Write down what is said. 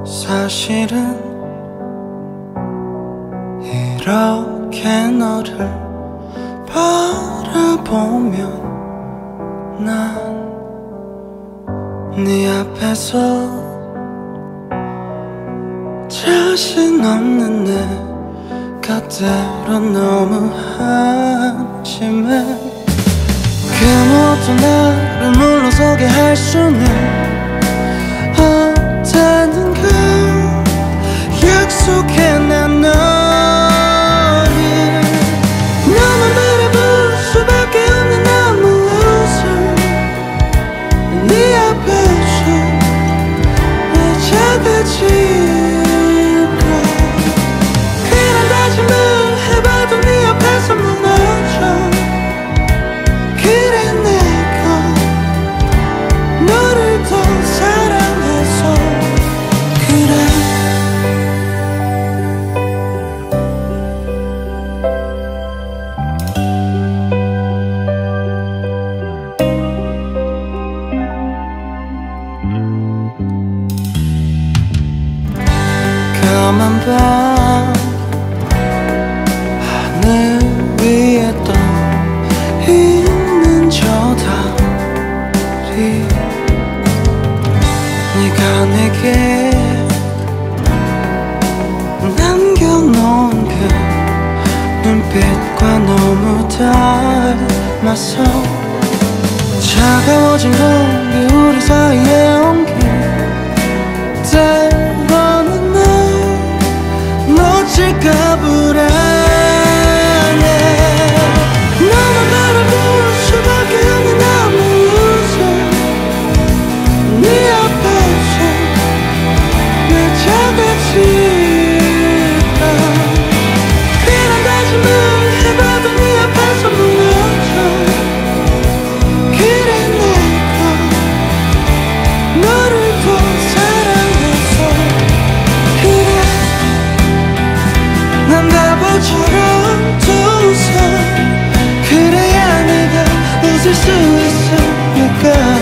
사실은 이렇게 너를 바라보면 난 네 앞에서 자신 없는 내 곁으로 너무 한심해. 그 모든 나를 물러서게 할 수는 없다는 걸 약속해. 난 너를 너만 바라볼 수밖에 없는 너무 웃음. 네 앞에서 왜 작아질까. 그런 다짐을 해봐도 네 앞에서 무너져. 그래 내가 너를 더 사랑해서 그래. 까만 밤 하늘 위에 떠 있는 저 달이 네가 내게 남겨놓은 그 눈빛과 너무 닮아서 차가워진 공기 우리 사이에 옮긴 때로는 날 놓칠까 불안해. 너만 바라볼 수밖에 없는 너무 웃어. 네 앞에서 왜 작아질까. 그런 다짐을 해봐도 네 앞에서 무너져. 그래 내가 너를 더 사랑해서 그래. 난 바보처럼 또 웃어. 그래야 내가 웃을 수 있으니까.